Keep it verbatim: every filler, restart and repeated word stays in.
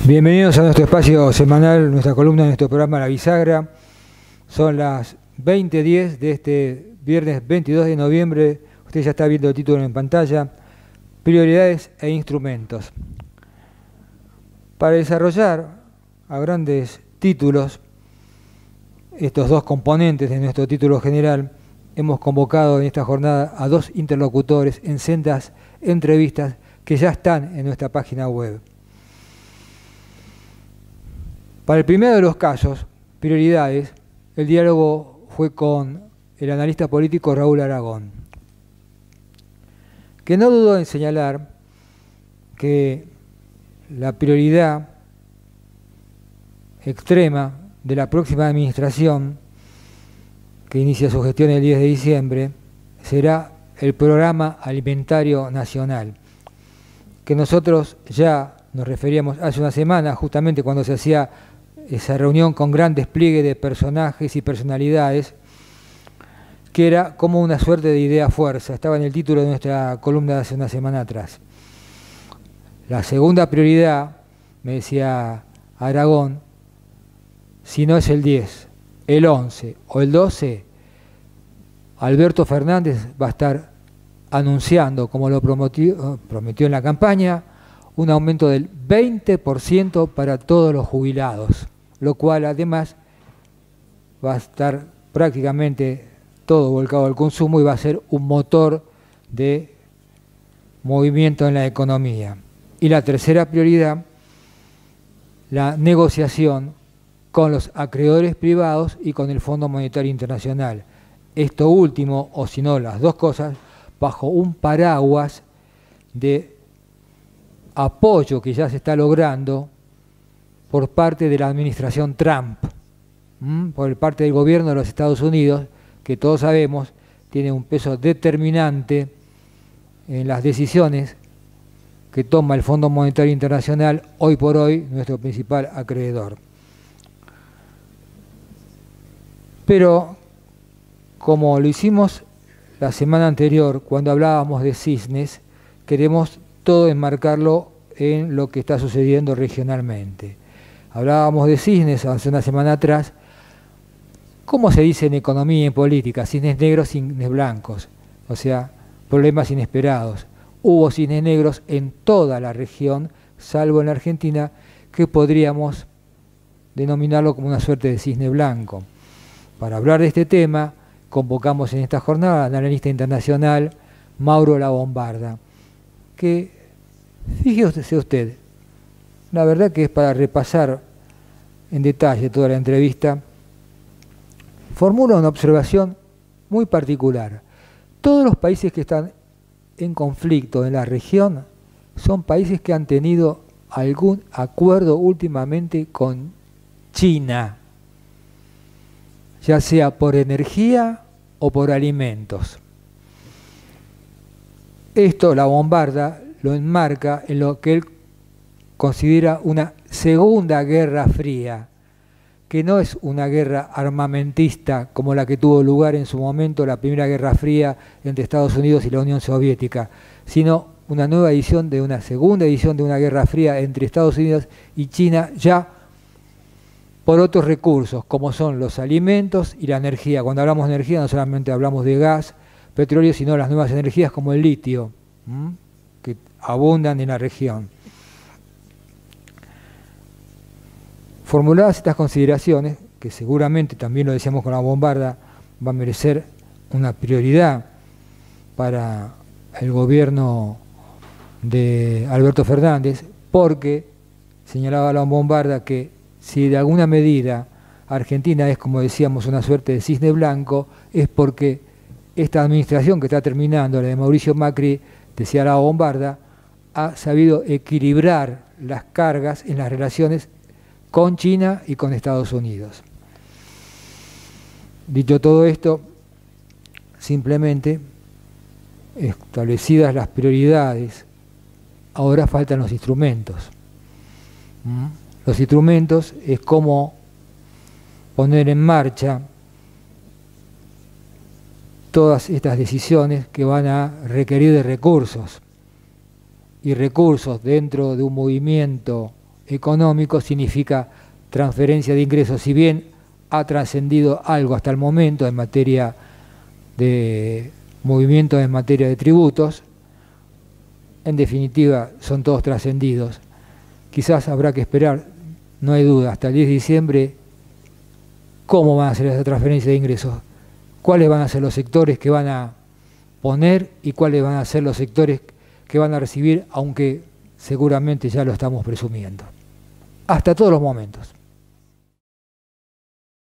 Bienvenidos a nuestro espacio semanal, nuestra columna, nuestro programa La Bisagra. Son las veinte diez de este viernes veintidós de noviembre. Usted ya está viendo el título en pantalla. Prioridades e instrumentos. Para desarrollar a grandes títulos estos dos componentes de nuestro título general, hemos convocado en esta jornada a dos interlocutores en sendas entrevistas que ya están en nuestra página web. Para el primero de los casos, prioridades, el diálogo fue con el analista político Raúl Aragón, que no dudó en señalar que la prioridad extrema de la próxima administración, que inicia su gestión el diez de diciembre, será el Programa Alimentario Nacional, que nosotros ya nos referíamos hace una semana, justamente cuando se hacía esa reunión con gran despliegue de personajes y personalidades, que era como una suerte de idea fuerza. Estaba en el título de nuestra columna de hace una semana atrás. La segunda prioridad, me decía Aragón, si no es el diez, el once o el doce, Alberto Fernández va a estar anunciando, como lo prometió, prometió en la campaña, un aumento del veinte por ciento para todos los jubilados, lo cual además va a estar prácticamente todo volcado al consumo y va a ser un motor de movimiento en la economía. Y la tercera prioridad, la negociación con los acreedores privados y con el Fondo Monetario Internacional. Esto último, o si no las dos cosas, bajo un paraguas de apoyo que ya se está logrando por parte de la administración Trump, ¿m? por parte del gobierno de los Estados Unidos, que todos sabemos tiene un peso determinante en las decisiones que toma el Fondo Monetario Internacional, hoy por hoy nuestro principal acreedor. Pero, como lo hicimos la semana anterior, cuando hablábamos de cisnes, queremos todo enmarcarlo en lo que está sucediendo regionalmente. Hablábamos de cisnes hace una semana atrás. ¿Cómo se dice en economía y en política? Cisnes negros, cisnes blancos. O sea, problemas inesperados. Hubo cisnes negros en toda la región, salvo en la Argentina, que podríamos denominarlo como una suerte de cisne blanco. Para hablar de este tema, convocamos en esta jornada al analista internacional Mauro La Bombarda, que, fíjese usted, la verdad que es para repasar en detalle toda la entrevista, formula una observación muy particular. Todos los países que están en conflicto en la región son países que han tenido algún acuerdo últimamente con China, ya sea por energía o por alimentos. Esto La Bombarda lo enmarca en lo que él considera una segunda guerra fría, que no es una guerra armamentista como la que tuvo lugar en su momento, la primera guerra fría entre Estados Unidos y la Unión Soviética, sino una nueva edición de una segunda edición de una guerra fría entre Estados Unidos y China, ya por otros recursos, como son los alimentos y la energía. Cuando hablamos de energía no solamente hablamos de gas, petróleo, sino las nuevas energías como el litio, ¿m? que abundan en la región. Formuladas estas consideraciones, que seguramente también lo decíamos con La Bombarda, va a merecer una prioridad para el gobierno de Alberto Fernández, porque señalaba La Bombarda que si de alguna medida Argentina es, como decíamos, una suerte de cisne blanco, es porque esta administración que está terminando, la de Mauricio Macri, decía La Bombarda, ha sabido equilibrar las cargas en las relaciones con China y con Estados Unidos. Dicho todo esto, simplemente establecidas las prioridades, ahora faltan los instrumentos. ¿Mm? Los instrumentos es cómo poner en marcha todas estas decisiones que van a requerir de recursos. Y recursos dentro de un movimiento económico significa transferencia de ingresos. Si bien ha trascendido algo hasta el momento en materia de movimientos, en materia de tributos, en definitiva son todos trascendidos. Quizás habrá que esperar, no hay duda, hasta el diez de diciembre cómo van a ser esa transferencia de ingresos, cuáles van a ser los sectores que van a poner y cuáles van a ser los sectores que van a recibir, aunque seguramente ya lo estamos presumiendo. Hasta todos los momentos.